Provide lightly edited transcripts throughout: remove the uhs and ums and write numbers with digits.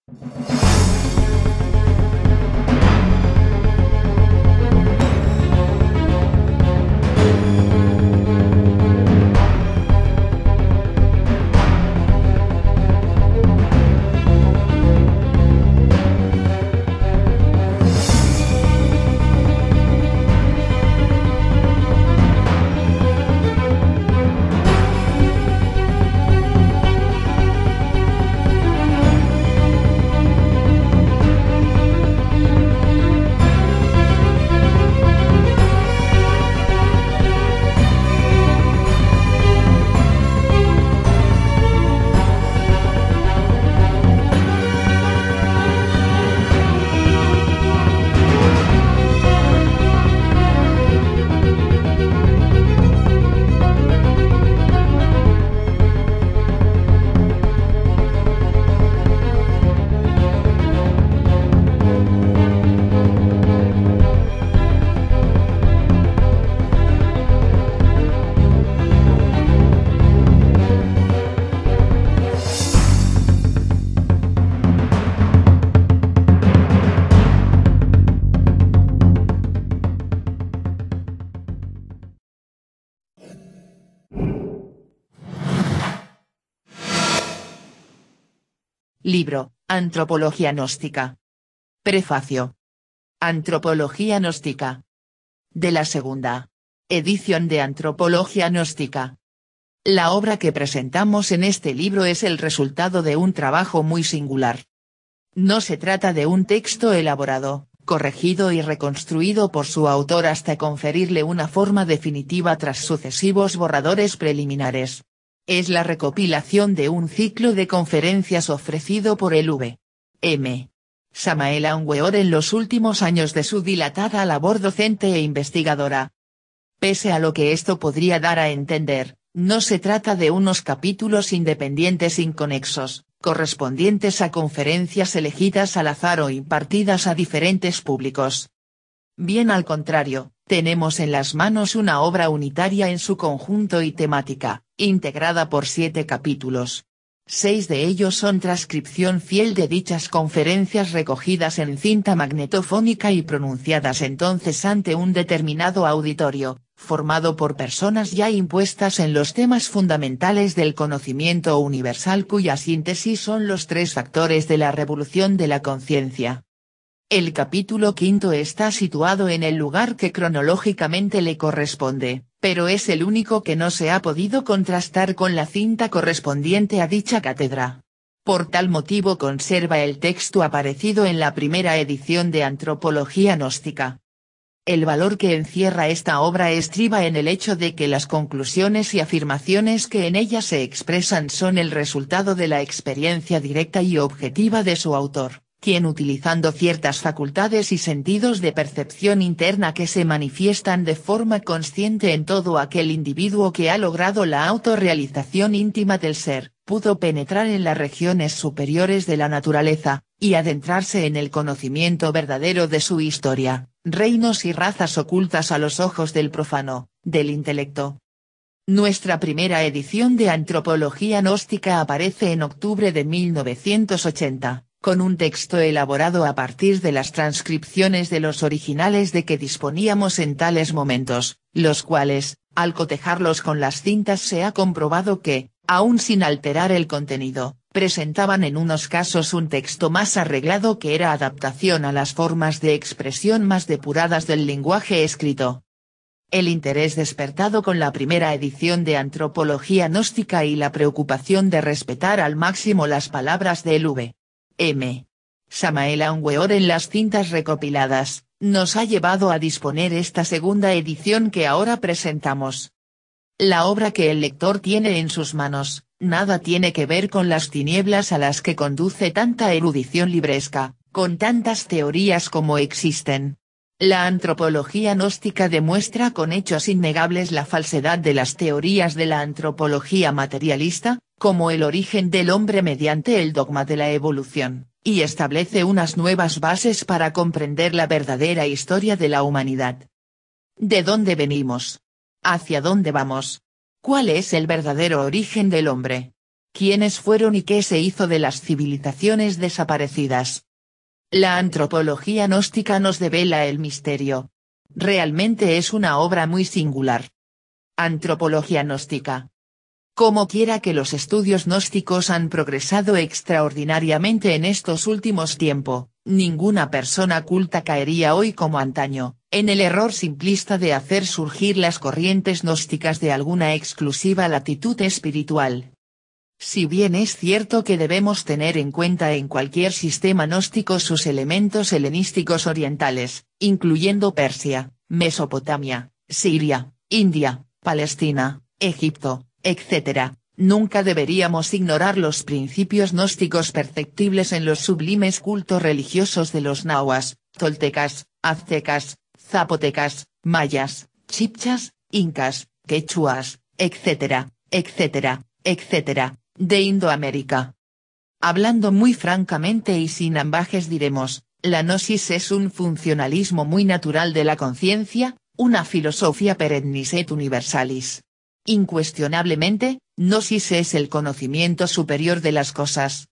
Libro, Antropología gnóstica. Prefacio. Antropología gnóstica. De la segunda edición de Antropología gnóstica. La obra que presentamos en este libro es el resultado de un trabajo muy singular. No se trata de un texto elaborado, corregido y reconstruido por su autor hasta conferirle una forma definitiva tras sucesivos borradores preliminares. Es la recopilación de un ciclo de conferencias ofrecido por el V.M. Samael Aun Weor en los últimos años de su dilatada labor docente e investigadora. Pese a lo que esto podría dar a entender, no se trata de unos capítulos independientes inconexos, correspondientes a conferencias elegidas al azar o impartidas a diferentes públicos. Bien al contrario, tenemos en las manos una obra unitaria en su conjunto y temática, integrada por 7 capítulos. 6 de ellos son transcripción fiel de dichas conferencias recogidas en cinta magnetofónica y pronunciadas entonces ante un determinado auditorio, formado por personas ya impuestas en los temas fundamentales del conocimiento universal cuya síntesis son los 3 factores de la revolución de la conciencia. El capítulo 5 está situado en el lugar que cronológicamente le corresponde, pero es el único que no se ha podido contrastar con la cinta correspondiente a dicha cátedra. Por tal motivo conserva el texto aparecido en la primera edición de Antropología gnóstica. El valor que encierra esta obra estriba en el hecho de que las conclusiones y afirmaciones que en ella se expresan son el resultado de la experiencia directa y objetiva de su autor, quien utilizando ciertas facultades y sentidos de percepción interna que se manifiestan de forma consciente en todo aquel individuo que ha logrado la autorrealización íntima del ser, pudo penetrar en las regiones superiores de la naturaleza, y adentrarse en el conocimiento verdadero de su historia, reinos y razas ocultas a los ojos del profano, del intelecto. Nuestra primera edición de Antropología gnóstica aparece en octubre de 1980. Con un texto elaborado a partir de las transcripciones de los originales de que disponíamos en tales momentos, los cuales, al cotejarlos con las cintas se ha comprobado que, aun sin alterar el contenido, presentaban en unos casos un texto más arreglado que era adaptación a las formas de expresión más depuradas del lenguaje escrito. El interés despertado con la primera edición de Antropología gnóstica y la preocupación de respetar al máximo las palabras del V.M. Samael Aun Weor en las cintas recopiladas, nos ha llevado a disponer esta segunda edición que ahora presentamos. La obra que el lector tiene en sus manos, nada tiene que ver con las tinieblas a las que conduce tanta erudición libresca, con tantas teorías como existen. La antropología gnóstica demuestra con hechos innegables la falsedad de las teorías de la antropología materialista, como el origen del hombre mediante el dogma de la evolución, y establece unas nuevas bases para comprender la verdadera historia de la humanidad. ¿De dónde venimos? ¿Hacia dónde vamos? ¿Cuál es el verdadero origen del hombre? ¿Quiénes fueron y qué se hizo de las civilizaciones desaparecidas? La antropología gnóstica nos devela el misterio. Realmente es una obra muy singular. Antropología gnóstica. Como quiera que los estudios gnósticos han progresado extraordinariamente en estos últimos tiempos, ninguna persona culta caería hoy como antaño, en el error simplista de hacer surgir las corrientes gnósticas de alguna exclusiva latitud espiritual. Si bien es cierto que debemos tener en cuenta en cualquier sistema gnóstico sus elementos helenísticos orientales, incluyendo Persia, Mesopotamia, Siria, India, Palestina, Egipto, etc., nunca deberíamos ignorar los principios gnósticos perceptibles en los sublimes cultos religiosos de los nahuas, toltecas, aztecas, zapotecas, mayas, chibchas, incas, quechuas, etc., etc., etc., de Indoamérica. Hablando muy francamente y sin ambajes diremos, la gnosis es un funcionalismo muy natural de la conciencia, una filosofía perennis et universalis. Incuestionablemente, gnosis es el conocimiento superior de las cosas.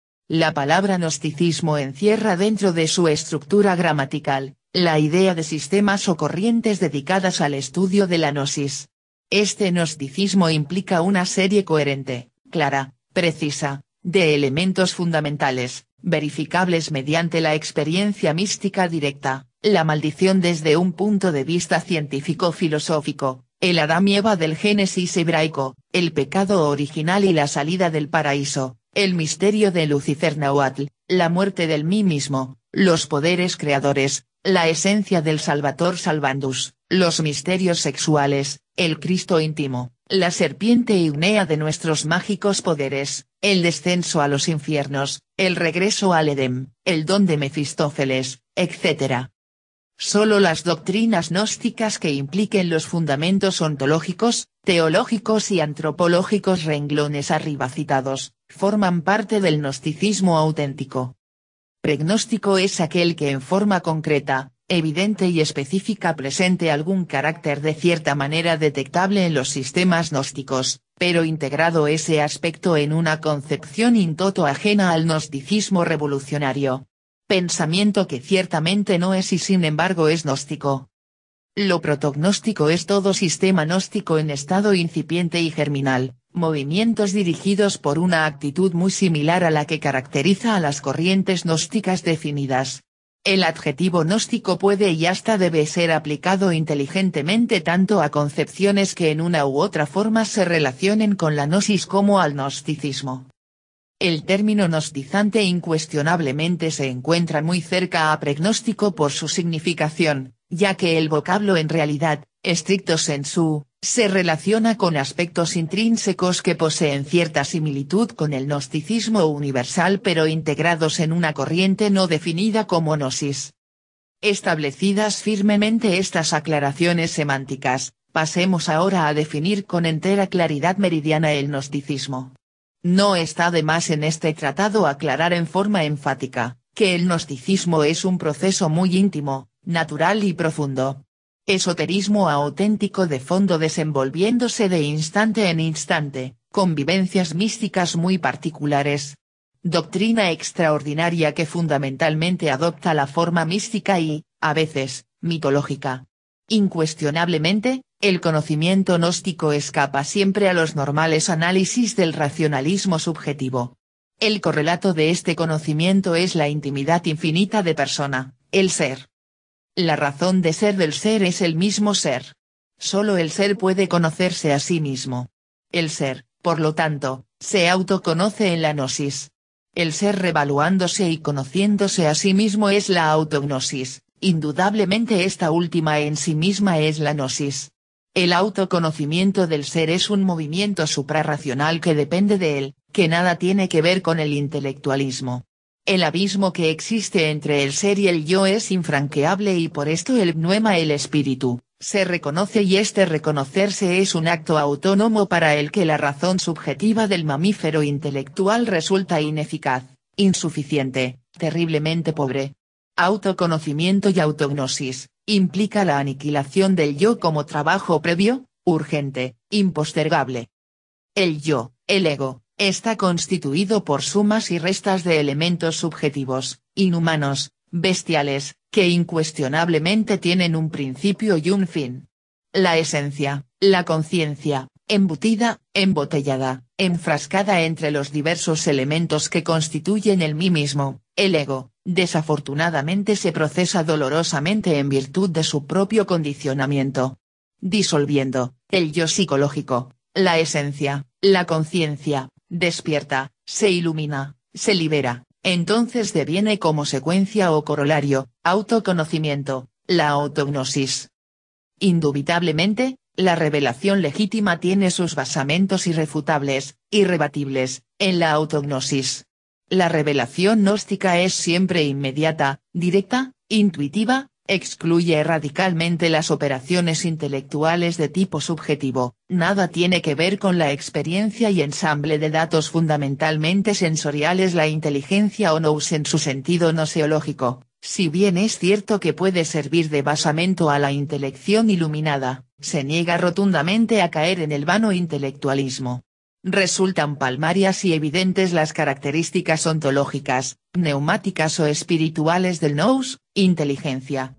La palabra gnosticismo encierra dentro de su estructura gramatical, la idea de sistemas o corrientes dedicadas al estudio de la gnosis. Este gnosticismo implica una serie coherente, clara, precisa, de elementos fundamentales, verificables mediante la experiencia mística directa, la maldición desde un punto de vista científico-filosófico, el Adán y Eva del Génesis hebraico, el pecado original y la salida del paraíso, el misterio de Lucifer Nahuatl, la muerte del mí mismo, los poderes creadores, la esencia del Salvator Salvandus, los misterios sexuales, el Cristo íntimo, la serpiente ignea de nuestros mágicos poderes, el descenso a los infiernos, el regreso al Edén, el don de Mefistófeles, etc. Solo las doctrinas gnósticas que impliquen los fundamentos ontológicos, teológicos y antropológicos renglones arriba citados, forman parte del gnosticismo auténtico. Pregnóstico es aquel que en forma concreta, evidente y específica presente algún carácter de cierta manera detectable en los sistemas gnósticos, pero integrado ese aspecto en una concepción in toto ajena al gnosticismo revolucionario. Pensamiento que ciertamente no es y sin embargo es gnóstico. Lo protognóstico es todo sistema gnóstico en estado incipiente y germinal, movimientos dirigidos por una actitud muy similar a la que caracteriza a las corrientes gnósticas definidas. El adjetivo gnóstico puede y hasta debe ser aplicado inteligentemente tanto a concepciones que en una u otra forma se relacionen con la gnosis como al gnosticismo. El término gnostizante incuestionablemente se encuentra muy cerca a pregnóstico por su significación, ya que el vocablo en realidad, stricto sensu, se relaciona con aspectos intrínsecos que poseen cierta similitud con el gnosticismo universal pero integrados en una corriente no definida como gnosis. Establecidas firmemente estas aclaraciones semánticas, pasemos ahora a definir con entera claridad meridiana el gnosticismo. No está de más en este tratado aclarar en forma enfática, que el gnosticismo es un proceso muy íntimo, natural y profundo. Esoterismo auténtico de fondo desenvolviéndose de instante en instante, con vivencias místicas muy particulares. Doctrina extraordinaria que fundamentalmente adopta la forma mística y, a veces, mitológica. Incuestionablemente, el conocimiento gnóstico escapa siempre a los normales análisis del racionalismo subjetivo. El correlato de este conocimiento es la intimidad infinita de persona, el ser. La razón de ser del ser es el mismo ser. Solo el ser puede conocerse a sí mismo. El ser, por lo tanto, se autoconoce en la gnosis. El ser revaluándose y conociéndose a sí mismo es la autognosis, indudablemente esta última en sí misma es la gnosis. El autoconocimiento del ser es un movimiento suprarracional que depende de él, que nada tiene que ver con el intelectualismo. El abismo que existe entre el ser y el yo es infranqueable y por esto el pneuma el espíritu, se reconoce y este reconocerse es un acto autónomo para el que la razón subjetiva del mamífero intelectual resulta ineficaz, insuficiente, terriblemente pobre. Autoconocimiento y autognosis, implica la aniquilación del yo como trabajo previo, urgente, impostergable. El yo, el ego, Está constituido por sumas y restas de elementos subjetivos, inhumanos, bestiales, que incuestionablemente tienen un principio y un fin. La esencia, la conciencia, embutida, embotellada, enfrascada entre los diversos elementos que constituyen el mí mismo, el ego, desafortunadamente se procesa dolorosamente en virtud de su propio condicionamiento. Disolviendo, el yo psicológico, la esencia, la conciencia, despierta, se ilumina, se libera, entonces deviene como secuencia o corolario, autoconocimiento, la autognosis. Indubitablemente, la revelación legítima tiene sus basamentos irrefutables, irrebatibles, en la autognosis. La revelación gnóstica es siempre inmediata, directa, intuitiva, excluye radicalmente las operaciones intelectuales de tipo subjetivo, nada tiene que ver con la experiencia y ensamble de datos fundamentalmente sensoriales. La inteligencia o nous en su sentido noseológico, si bien es cierto que puede servir de basamento a la intelección iluminada, se niega rotundamente a caer en el vano intelectualismo. Resultan palmarias y evidentes las características ontológicas, neumáticas o espirituales del nous, inteligencia.